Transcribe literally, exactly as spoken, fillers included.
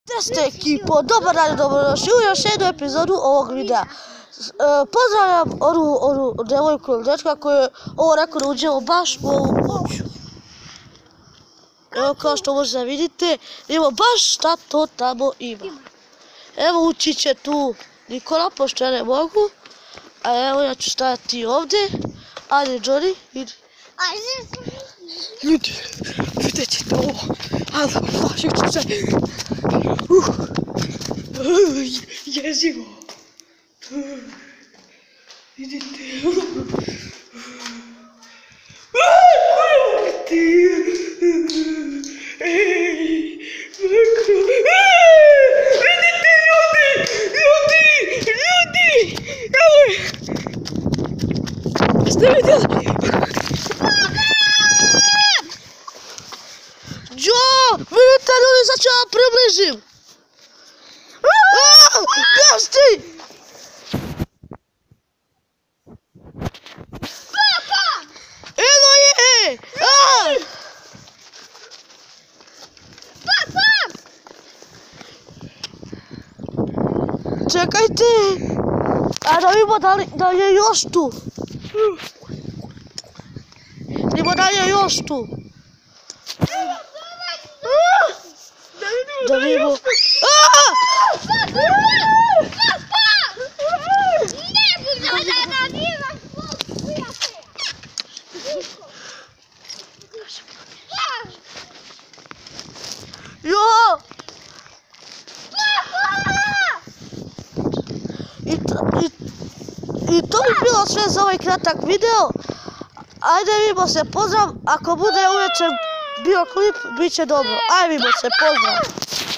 Jeste ekipo, dobar dan, dobrodošli u još jednu epizodu ovog videa. Pozdravljam onu, onu devojku ili dečka koji je ovo rekao da uđemo baš u ovu kuću. Evo kao što možete vidite, imamo baš šta to tamo ima. Evo ući će tu Nikola, pošto ja ne mogu. A evo ja ću stajati ovdje. Ajde Johnny, idi. Ljudi, vidjet ćete ovo. Ajde, plašit ću se. Uh, uh, jezivo. Uh, vidite. Vidite ljudi, ljudi, ljudi. Jeste vidjeli? Jo, vidite ljudi, sad ću vam približim. Gasti! Eno je! Čekajte! A da vidimo da li, da li je još tu. Vidimo da li je još tu. Da vidimo. Jo! I to, i, I to bi bilo sve za ovaj kratak video. Ajde vidimo se, pozdrav. Ako bude uveče bio klip, bit će dobro. Ajde vidimo se, pozdrav.